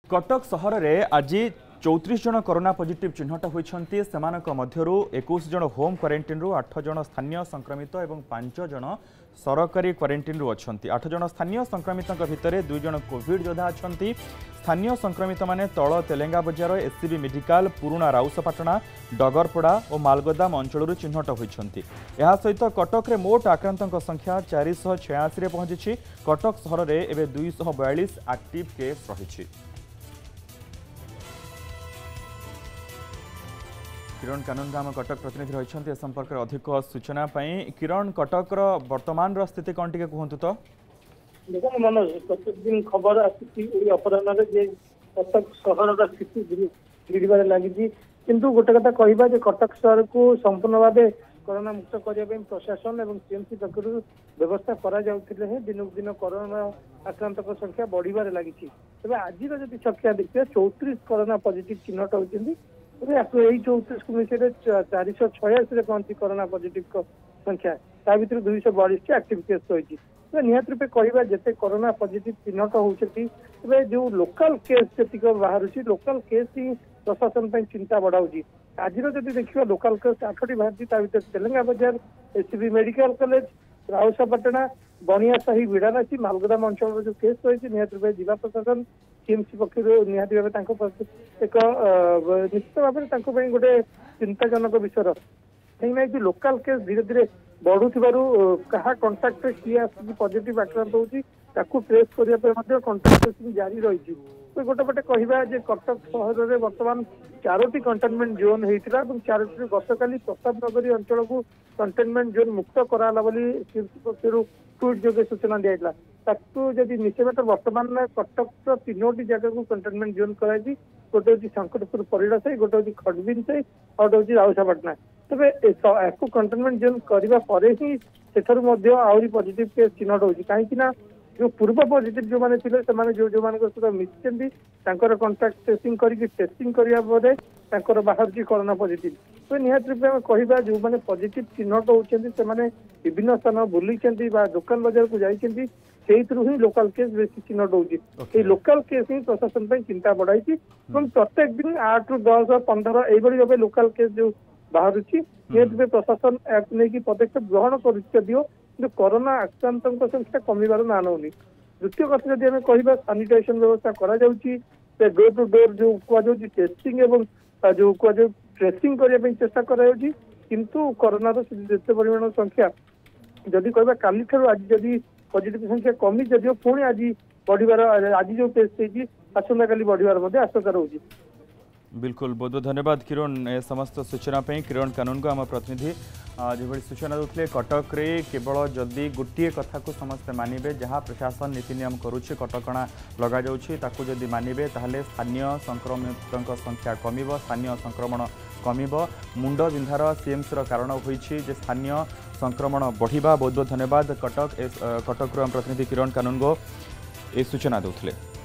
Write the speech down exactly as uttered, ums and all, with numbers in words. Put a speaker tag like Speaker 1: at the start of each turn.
Speaker 1: कटक सहर में आज चौतीस जन कोरोना पॉजिटिव चिन्हट होती इक्कीस जन होम क्वारंटाइन रु आठ जन स्थानीय संक्रमित और पांच जन सरकारी क्वारंटाइन रु अच्छा आठ जन स्थानीय संक्रमित भितर दुई जन कोविड योद्धा अच्छा स्थानीय संक्रमित माने तल तेलेंगा बजार एससीबी मेडिकल पुराणा राउसपाटना डगरपड़ा और मालगोदाम अंचल चिन्हट होती सहित कटक में मोट आक्रांतों संख्या चार सौ छियासी पहुंची। कटक सहर में एवं दुईश बयालीस एक्टिव केस रही। किरण कानूनगा आम कटक प्रतिनिधि रही संपर्क में अधिक सूचना पाई। किरण कटक वर्तमान स्थिति कौन टी कहतु तो
Speaker 2: देखो मनोज प्रत्येक दिन खबर आसी अपराह कटक सहर स्थिति गिड़बार लगी किंतु गोटे कथा कहवा कटक सहर को संपूर्ण भाव कोरोना मुक्त करने प्रशासन और सीएमसी पक्ष व्यवस्था करा दिनक दिन कोरोना आक्रांत संख्या बढ़िबार लगी। तेज आज जब संख्या देखिए चौतीस कोरोना पॉजिटिव चिन्हट होती यही चौतीस को मिसे चार सौ छयासी पहुंची कोरोना पॉजिटिव संख्या ता भर दुईश बयालीस एक्टिव केस रही। निहत रूपे कहवा जिते कोरोना पॉजिटिव चिन्हट होती जो लोकल केस जी बाहर लोकल केस ही प्रशासन चिंता बढ़ाऊँगी। आज जब देखिए लोकल केस आठटी बाहर भर Telenga Bazar SCB medical college राउसापाटना बनियासाही विड़ारासी मालगोदाम अंचल जो केस रही निहत रूपे जिला प्रशासन सीएमसी पक्ष निहत भाव एक निश्चित भाव में गोटे चिंताजनक विषय कहीं लोकल केस धीरे धीरे बढ़ु क्या कंटाक्ट किए आसिक पॉजिटिव आक्रांत होती ट्रेस करने कंटाक्ट ट्रेसिंग जारी रही। तो गोटे पटे कहवा कटक सहर में बर्तमान चारोटी कंटेनमेंट जोन होता चारोटी गतकाली प्रताप नगरी अंचल को कंटेनमेंट जोन मुक्त कराला सीएमसी पक्ष ट्वीट जोगे सूचना दिया ताकू जदि मिसेबा तो बर्तमान कटक तीनोटी जगह को कंटेनमेंट जोन कराई गोटे हूँ संकटपुर परिड़ा साई गोटे हूँ खडबिन साई और गोटे हूँ राउसापाटना। तेज आपको कंटेनमेंट जोन करने पर ही से आहरी पॉजिटिव केस चिन्हट होगी कहीं जो पूर्व पॉजिटिव जो मैंने थे जो जो सहित मिसी कंटाक्ट ट्रेसिंग करके टेस्टिंग करने बाहर कोरोना पॉजिटिव। तो निहत रूपे कहवा जो मैंने पॉजिटिव चिन्हट होती विभिन्न स्थान बुली दुकान बजार को जाती ही लोकल केस बेसी चिन्हट होती लोकल केस ही प्रशासन चिंता बढ़ाई प्रत्येक दिन आठ रु दस पंद्रह यही भाव लोकल केस जो बाहर निहत प्रशासन नहीं पदक्षेप ग्रहण कर कोरोना आक्रांत संख्या कमिबार ना नौनी। द्वितीय कथा जब आम कह सानिटाइजेशन व्यवस्था करा डोर टू डोर जो कहुँ टेस्टिंग एवं जो कहुँ ट्रेसिंग करने चेष्टा किंतु कोरोना जिते परिमाण संख्या जदि कह काली आज जदि पॉजिटिव संख्या कमी जदिव पुणी आज बढ़िबार आज जो केस आसंता काली बढ़िबार आशंका रही।
Speaker 1: बिल्कुल बहुत बहुत धन्यवाद किरण ए समस्त सूचना पे। किरण कानून को आम प्रतिनिधि जो सूचना देते कटक रे केवल जदि गोटे कथा को समस्ते मानवे जहाँ प्रशासन नीति नियम करुच्चे कटकणा लग जाऊँगी जदि मानवे ताहले स्थानीय संक्रमितों संख्या कमिब स्थानीय संक्रमण कमिब मुंड बिंधार सीएमसी कारण होती स्थानीय संक्रमण बढ़िबा। बहुत बहुत धन्यवाद कटक कटक आम प्रतिनिधि किरण कानून को ए सूचना देते।